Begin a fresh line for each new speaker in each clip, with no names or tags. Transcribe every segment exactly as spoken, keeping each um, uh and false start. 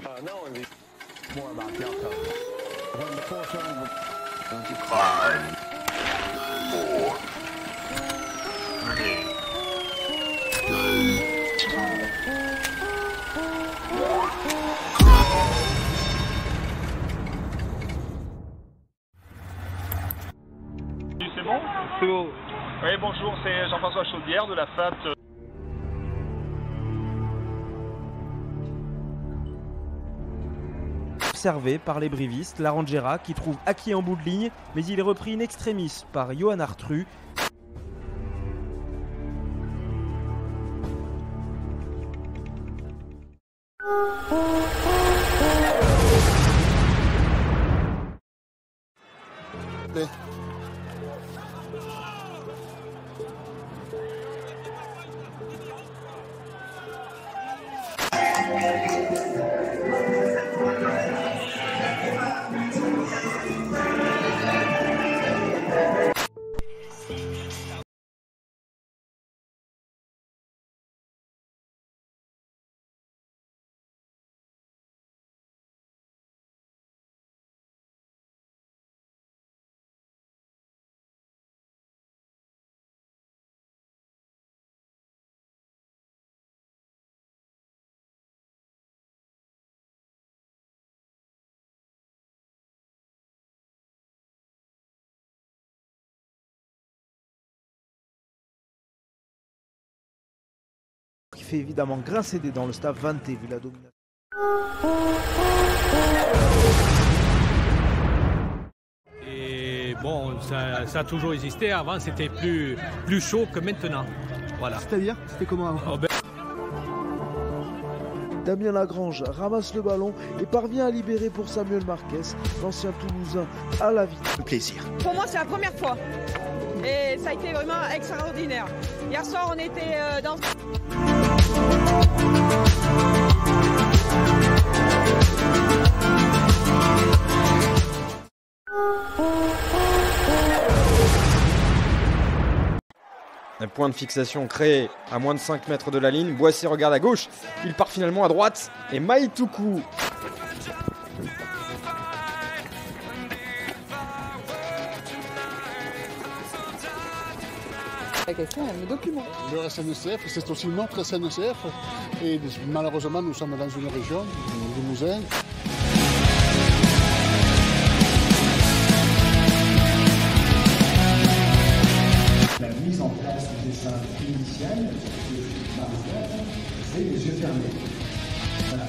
Uh, no one more about the outcome. When the four seven
Five, four, three, two, one.
C'est bon? C'est bon. Oui, bonjour, c'est Jean-François Chaudière de la F A T.
Observé par les brévistes, la Rangera qui trouve Aki en bout de ligne, mais il est repris in extremis par Johan Artru.
Ouais.
Qui fait évidemment grincer des dents le staff vanté vu la domination.
Et bon, ça, ça a toujours existé. Avant, c'était plus, plus chaud que maintenant. Voilà.
C'est-à-dire, c'était comment avant?
Oh ben...
Damien Lagrange ramasse le ballon et parvient à libérer pour Samuel Marquez, l'ancien Toulousain, à la vie.
Plaisir.
Pour moi, c'est la première fois. Et ça a été vraiment extraordinaire. Hier soir, on était euh, dans...
Un point de fixation créé à moins de cinq mètres de la ligne. Boissy regarde à gauche. Il part finalement à droite. Et Maïtoukou.
La question est le document.
Le S N C F, c'est aussi notre S N C F. Et malheureusement, nous sommes dans une région, le Limousin.
La mise en place du dessin initial, c'est les yeux fermés. Voilà.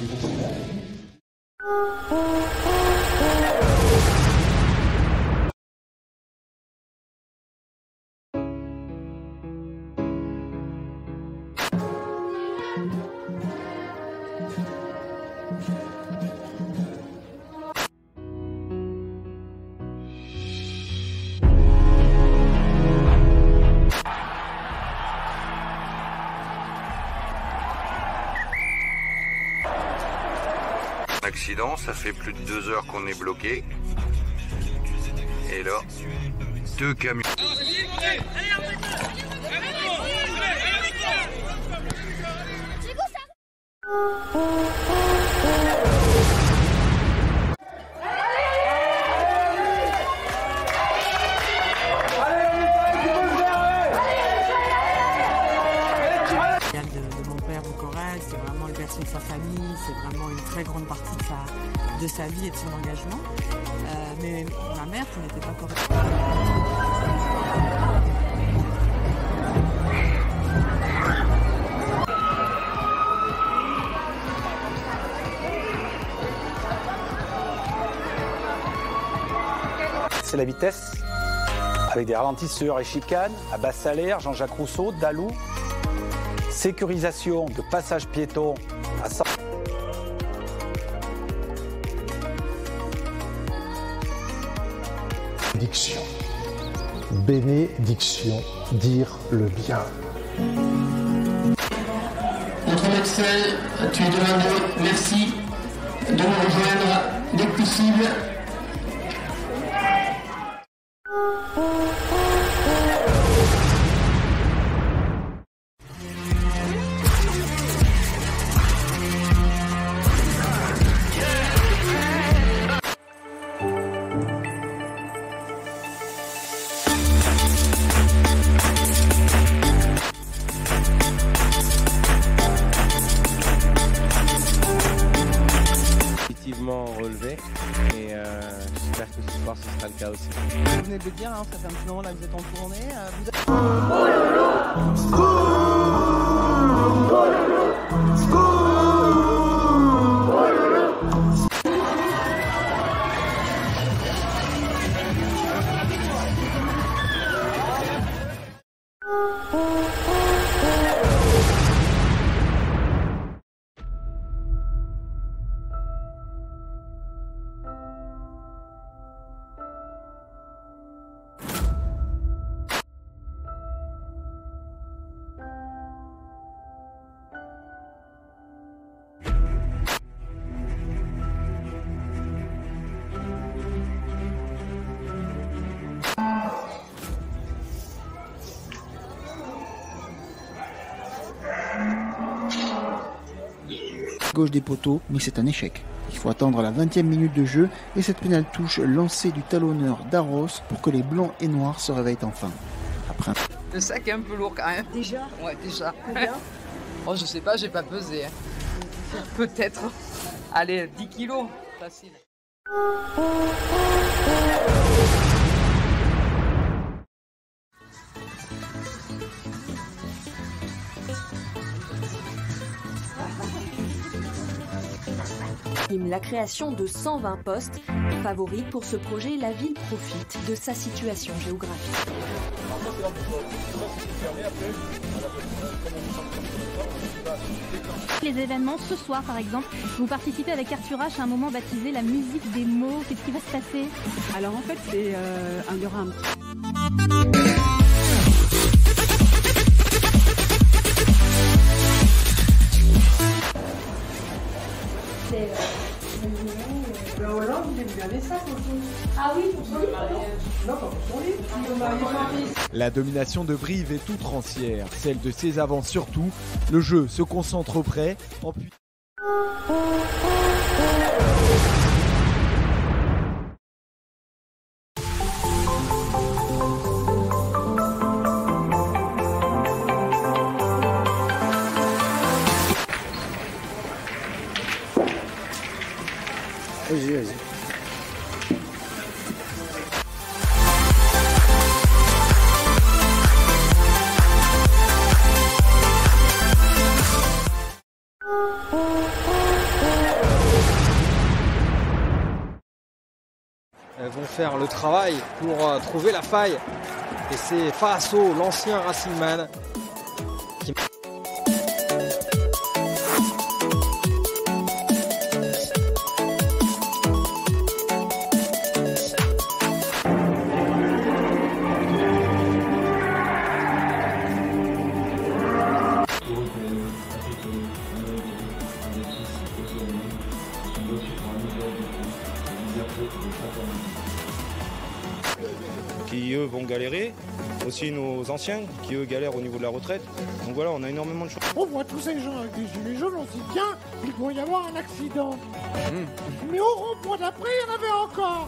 Accident, ça fait plus de deux heures qu'on est bloqué. Et là, deux camions.
De, de mon père au Corral, c'est vraiment le berceau de sa famille, c'est vraiment une très grande partie de sa, de sa vie et de son engagement. Euh, mais ma mère qui n'était pas correcte.
C'est la vitesse, avec des ralentisseurs et chicanes, à basse salaire, Jean-Jacques Rousseau, Dalou. Sécurisation de passage piéton à cent.
Bénédiction. Bénédiction, dire le bien.
Notre médecin, tu es demandé, merci de nous rejoindre dès que possible.
cas aussi.
Vous venez de le dire, hein, ça fait un petit moment là que vous êtes en tournée. Euh, vous êtes...
Gauche des poteaux, mais c'est un échec. Il faut attendre la vingtième minute de jeu et cette pénale touche lancée du talonneur Darros pour que les blancs et noirs se réveillent enfin. Après un...
Le sac est un peu lourd quand même.
Déjà?
Ouais, déjà.
Combien?
Oh, je sais pas, j'ai pas pesé. Hein. Peut-être. Allez, dix kilos. Facile.
La création de cent vingt postes. Favorite pour ce projet, la ville profite de sa situation géographique.
Les événements, ce soir par exemple, vous participez avec Arthur H à un moment baptisé la musique des mots. Qu'est-ce qui va se passer?
Alors en fait, c'est euh, un, il y aura un petit...
Ben Hollande, il a gagné ça pour son... Ah oui, pour son livre. Non, pas pour son livre.
La domination de Brive est outrancière, celle de ses avants surtout. Le jeu se concentre auprès, en pu...
Vas-y, vas-y.
Elles vont faire le travail pour euh, trouver la faille. Et c'est Faso, l'ancien Racing Man, qui...
qui eux vont galérer, aussi nos anciens qui eux galèrent au niveau de la retraite. Donc voilà, on a énormément de choses.
On voit tous ces gens avec des gilets jaunes, on se dit tiens, il pourrait y avoir un accident. Mmh. Mais au rond-point d'après, il y en avait encore.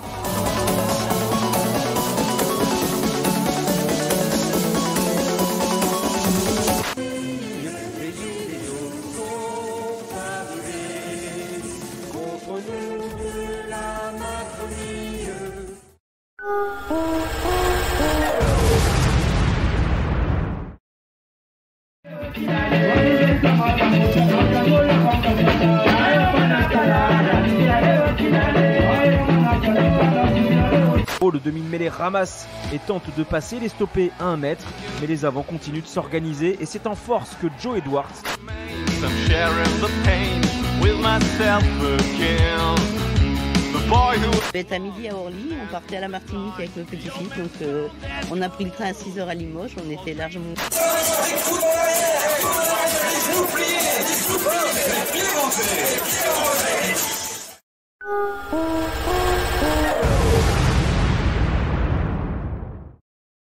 Le demi-mêlée ramasse et tente de passer, les stopper à un mètre, mais les avants continuent de s'organiser et c'est en force que Joe Edwards
Bête à midi à Orly, on partait à la Martinique avec le petit-fils, donc euh, on a pris le train à six heures à Limoges, on était largement...
S'il vous plaît,